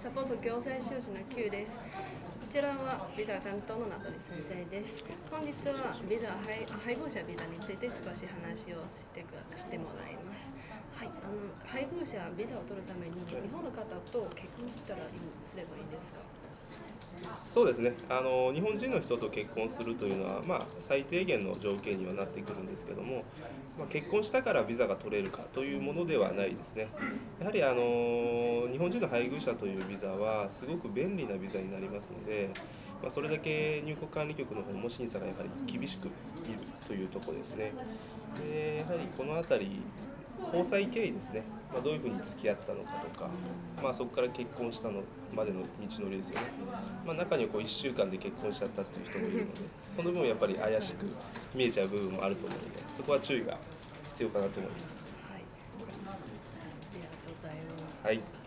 サポート行政修士の Q です。こちらはビザ担当の名取先生です。本日は配偶者ビザについて少し話をしてもらいます。はい、配偶者ビザを取るために日本の方と結婚すればいいんですか？ そうですね、日本人の人と結婚するというのは、最低限の条件にはなってくるんですけども、結婚したからビザが取れるかというものではないですね。やはり、日本人の配偶者というビザはすごく便利なビザになりますので、それだけ入国管理局の方も審査がやはり厳しく見るというところですね。で、やはりこの辺り、交際経緯ですね、どういうふうに付き合ったのかとか、そこから結婚したのまでの道のりですよね。中には1週間で結婚しちゃったっていう人もいるので、その分やっぱり怪しく見えちゃう部分もあると思うので、そこは注意が必要かなと思います。 はい、ありがとうございます。 はい。